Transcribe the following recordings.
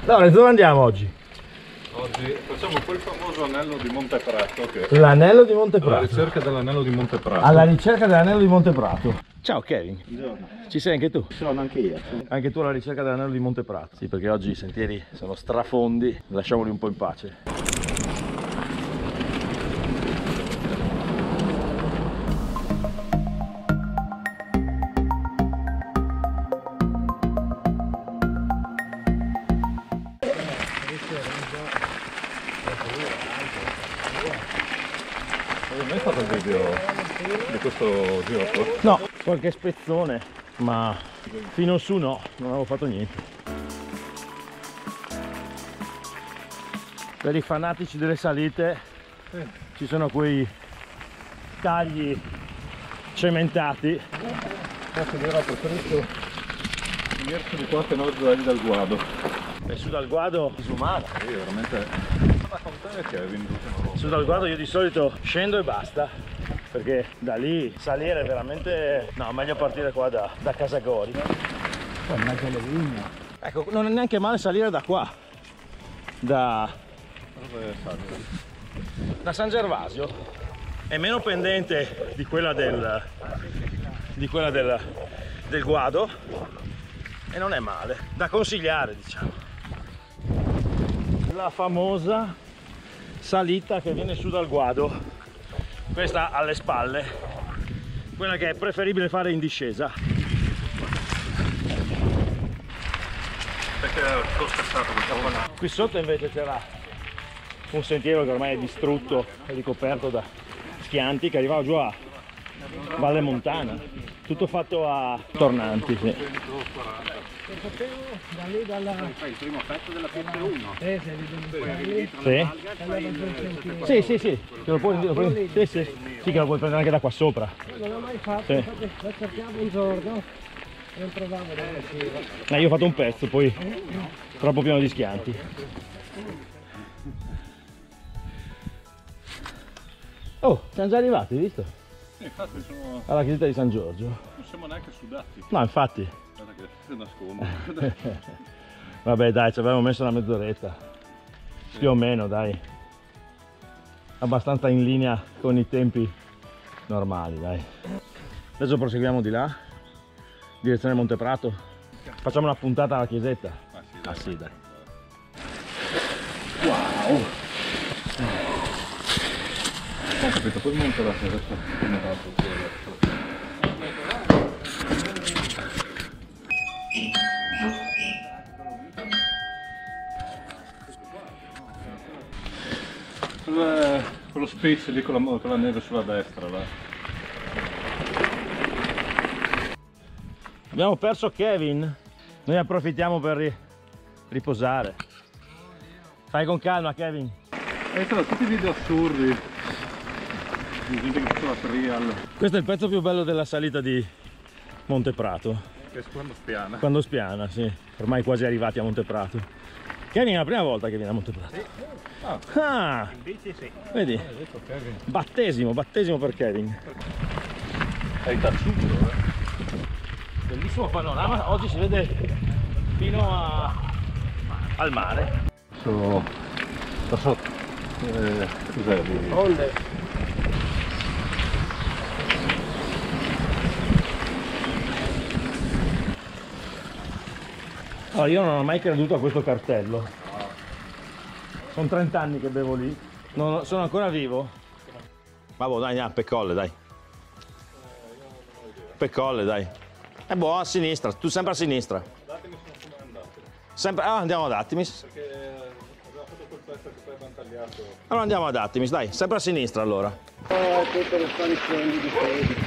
Lorenzo, dove andiamo oggi? Oggi facciamo quel famoso anello di Monteprato. L'anello di Monteprato. Alla ricerca dell'anello di Monteprato. Alla ricerca dell'anello di Monteprato. Ciao Kevin. Buongiorno. Ci sei anche tu? Sono anche io. Anche tu alla ricerca dell'anello di Monteprato? Sì, perché oggi i sentieri sono strafondi, lasciamoli un po' in pace. Non hai fatto il video di questo giro? No, qualche spezzone, ma fino su no, non avevo fatto niente. Per i fanatici delle salite ci sono quei tagli cementati. Cazzo dirò, preferisco venirci di qua che non dal Guado. E su dal Guado disumano. Sì, veramente. Ma con te che hai venuto? Su dal Guado io di solito scendo e basta, perché da lì salire è veramente... No, meglio partire qua da Casagori. Poi in mezzo alle vigne. Ecco, non è neanche male salire da qua, da San Gervasio. È meno pendente di quella del Guado e non è male, da consigliare, diciamo. La famosa salita che viene su dal Guado, questa alle spalle, quella che è preferibile fare in discesa. Perché costa stato Qui sotto invece c'era un sentiero che ormai è distrutto e ricoperto da schianti che arrivava giù a Valle Montana, tutto fatto a tornanti. Sì. Lo facevo da lì fai il primo pezzo della pista 1. Sì, sì, sì, che lo puoi prendere anche da qua sopra. Non l'ho mai fatto, Sì. infatti lo cercavo un giorno e non trovavo dove usciva. Io ho fatto un pezzo, poi troppo pieno di schianti. Oh, siamo già arrivati, visto? Sì, infatti sono... Alla chiesa di San Giorgio. non siamo neanche sudati. No, infatti. Guarda che si nasconde. Vabbè dai, ci avevamo messo una mezz'oretta. Più o meno, dai. Abbastanza in linea con i tempi normali, dai. Adesso proseguiamo di là, direzione Monteprato. Facciamo una puntata alla chiesetta. Ah sì, dai. Wow! Ho capito, poi monto la chiesetta come fatto. Quello speech lì con la neve sulla destra là. Abbiamo perso Kevin, noi approfittiamo per riposare. Fai con calma, Kevin. E sono tutti video assurdi di gente che faceva trial. Questo è il pezzo più bello della salita di Monteprato. Che è quando spiana. Quando spiana, sì. Ormai quasi arrivati a Monteprato. Kevin è la prima volta che viene a Monteprato. Sì. Ah, In bici sì. vedi? Battesimo per Kevin. Hai taciuto, Bellissimo panorama, oggi si vede fino al mare. Sono da sotto. Cos'è di... Onde. Allora, io non ho mai creduto a questo cartello. Sono 30 anni che bevo lì. Sono ancora vivo. Vabbè, dai, andiamo, Pecolle, dai. Pecolle, dai. È buono, a sinistra, tu sempre a sinistra. Datemi sono come andate. Sempre, andiamo ad Attimis. Perché abbiamo fatto quel pezzo che poi abbiamo tagliato. Allora andiamo ad Attimis, dai, sempre a sinistra allora. Tutte le sparizioni di piedi.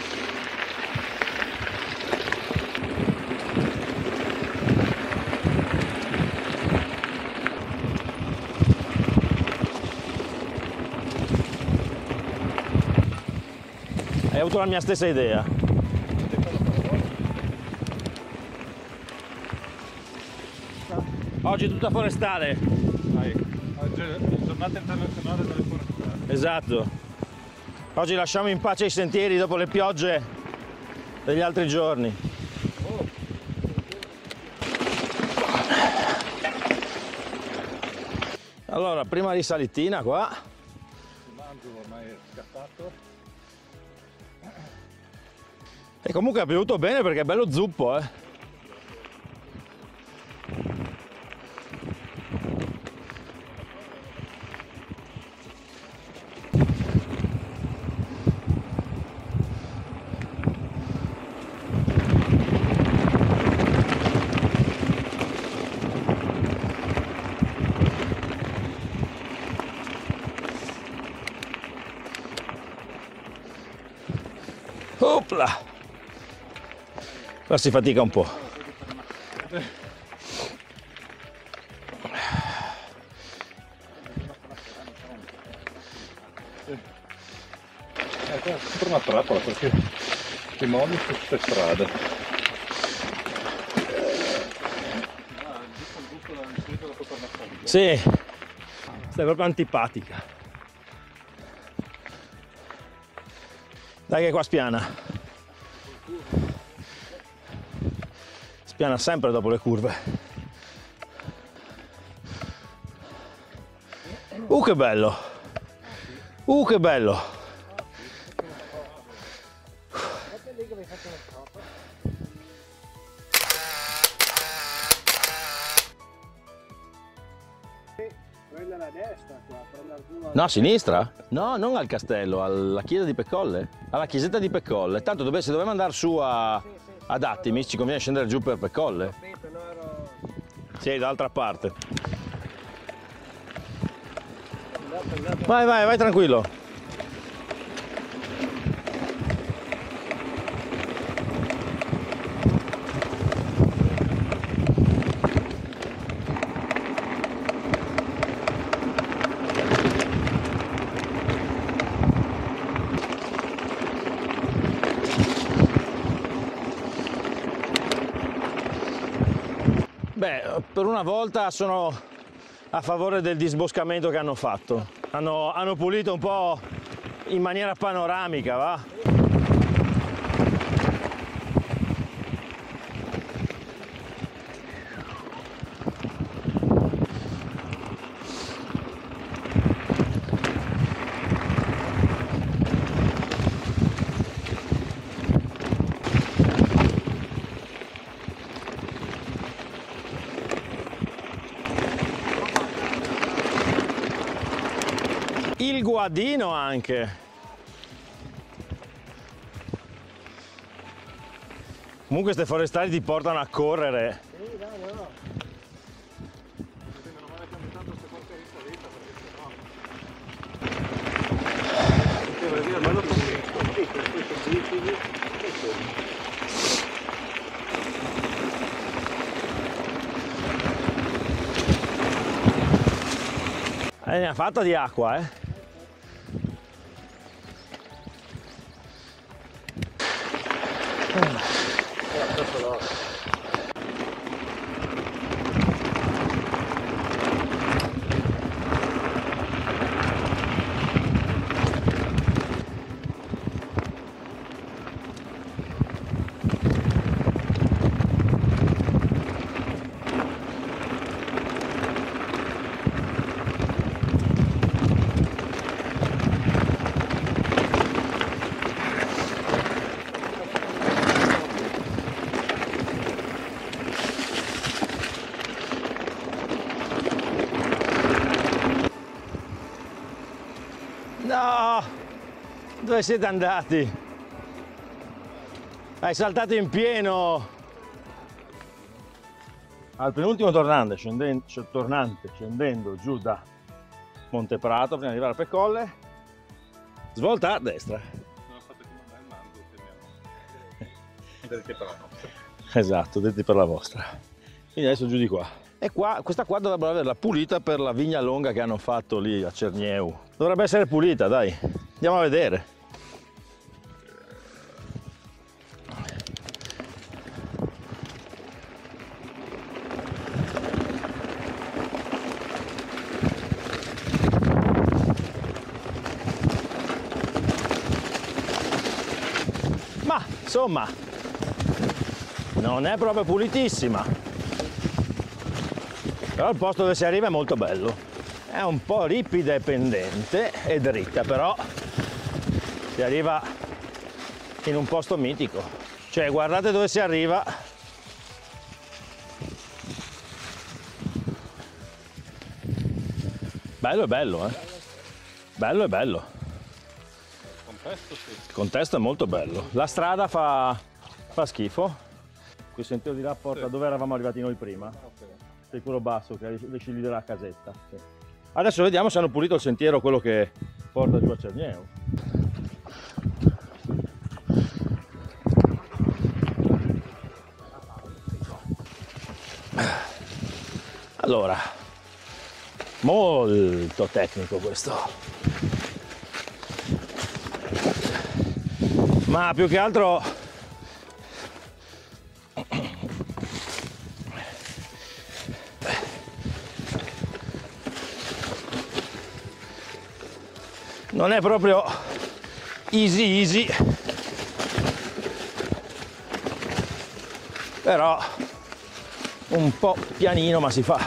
Hai avuto la mia stessa idea. Oggi tutta forestale. Dai, giornata internazionale delle forestali. Esatto. Oggi lasciamo in pace i sentieri dopo le piogge degli altri giorni. Allora, prima risalitina qua. Il manzo ormai è scappato. E comunque ha piovuto bene perché è bello zuppo, eh. Opla! Qua si fatica un po'. È sempre una trappola perché ti muovi su queste strade. Sì, stai proprio antipatica. Dai che qua spiana. Spiana sempre dopo le curve. Che bello! Che bello! Prende alla destra qua, prende al culo. No, a sinistra? No, non al castello, alla chiesa di Peccolle. Alla chiesetta di Peccolle. Tanto se dovevamo andare su ad Attimis, ci conviene scendere giù per Peccolle. Sì, dall'altra parte. Vai tranquillo. Beh, per una volta sono a favore del disboscamento che hanno fatto. Hanno pulito un po' in maniera panoramica, va? Il guadino anche. Comunque queste forestali ti portano a correre. Sì, dai, no. Meno male che ogni tanto queste porte in salita perché Ne ha fatta di acqua, eh. No! Dove siete andati? Hai saltato in pieno! Al penultimo tornante scendendo giù da Monte Prato prima di arrivare a Peccolle, svolta a destra. non fate come me il manzo che abbiamo detti per la nostra. Esatto, detti per la vostra. Quindi adesso giù di qua. E qua, questa qua dovrebbero averla pulita per la vigna longa che hanno fatto lì a Cernieu. Dovrebbe essere pulita, dai. Andiamo a vedere. Ma, insomma, non è proprio pulitissima. Però il posto dove si arriva è molto bello. è un po' ripida e pendente e dritta, però si arriva in un posto mitico. Cioè, guardate dove si arriva. Bello è bello, bello è bello. Il contesto è molto bello. La strada fa schifo. Quel sentiero di là porta dove eravamo arrivati noi prima. Sei quello basso che esci lì dalla casetta. Sì. Adesso vediamo se hanno pulito il sentiero, quello che porta giù a Cernieu. Allora, molto tecnico questo, ma più che altro non è proprio easy, però un po' pianino, ma si fa.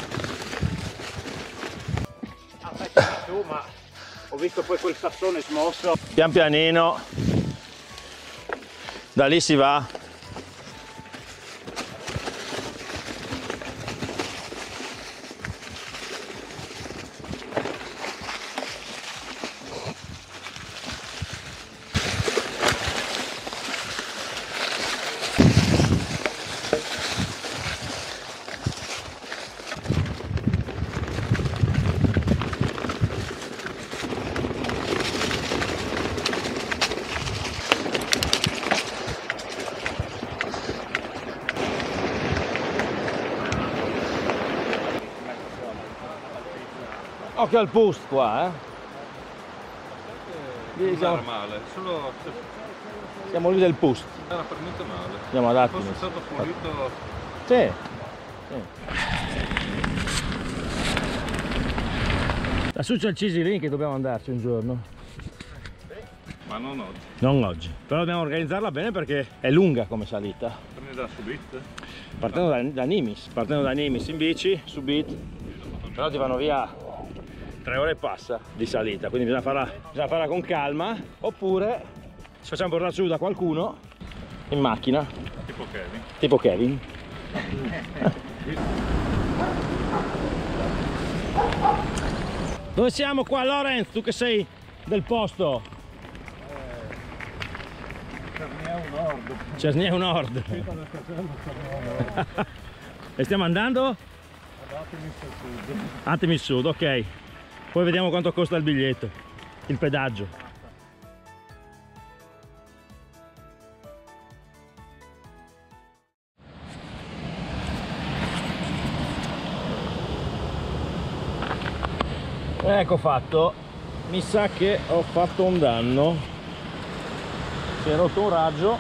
Aspetta, tu, ma ho visto poi quel sassone smosso. Pian pianino, da lì si va. Occhio al pust qua, Non era male, solo siamo lì del pust. era per niente male. Andiamo ad Fosse Attimis. stato pulito. Sì. Lassù c'è il Cisilin che dobbiamo andarci un giorno. Ma non oggi. Non oggi. Però dobbiamo organizzarla bene perché è lunga come salita. Prendi da Subit. Partendo da Nimis. Partendo da Nimis in bici, Subit. Però ti vanno via 3 ore e passa di salita, quindi bisogna farla con calma, oppure ci facciamo portare su da qualcuno in macchina, tipo Kevin. Dove siamo qua, Lorenz? Tu che sei del posto? Cernieu Nord. E stiamo andando? Attimis Sud, ok. Poi vediamo quanto costa il biglietto, il pedaggio. Ecco fatto, mi sa che ho fatto un danno, si è rotto un raggio,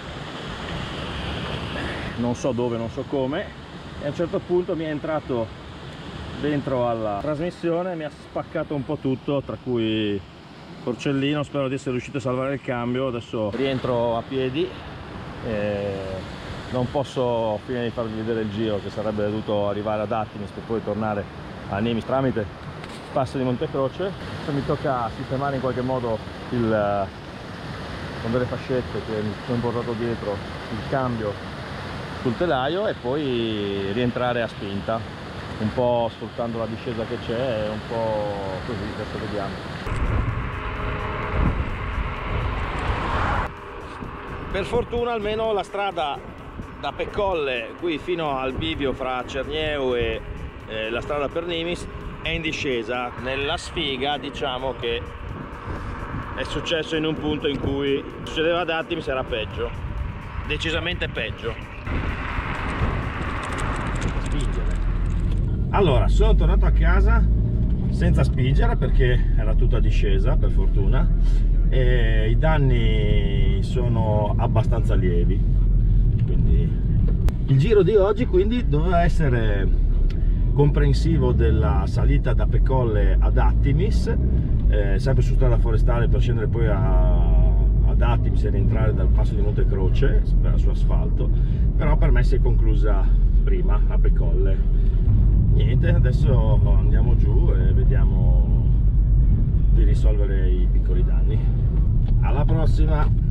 non so dove, non so come, e a un certo punto mi è entrato dentro alla trasmissione, mi ha spaccato un po' tutto, tra cui porcellino. Spero di essere riuscito a salvare il cambio. Adesso rientro a piedi e non posso finire di farvi vedere il giro, che sarebbe dovuto arrivare ad Attimis per poi tornare a Nimis tramite Passo di Montecroce. Mi tocca sistemare in qualche modo con delle fascette che mi sono portato dietro il cambio sul telaio e poi rientrare a spinta, un po' sfruttando la discesa che c'è e un po' così. Adesso vediamo. Per fortuna almeno la strada da Pecolle qui fino al bivio fra Cernieu e la strada per Nimis è in discesa. Nella sfiga diciamo che è successo in un punto in cui succedeva ad Attimis, era peggio, decisamente peggio. Allora, sono tornato a casa senza spingere perché era tutta discesa, per fortuna, e i danni sono abbastanza lievi. Quindi il giro di oggi quindi doveva essere comprensivo della salita da Pecolle ad Attimis, sempre su strada forestale per scendere poi ad Attimis e rientrare dal passo di Montecroce su asfalto, però per me si è conclusa prima a Pecolle. Niente, niente, adesso andiamo giù e vediamo di risolvere i piccoli danni. Alla prossima!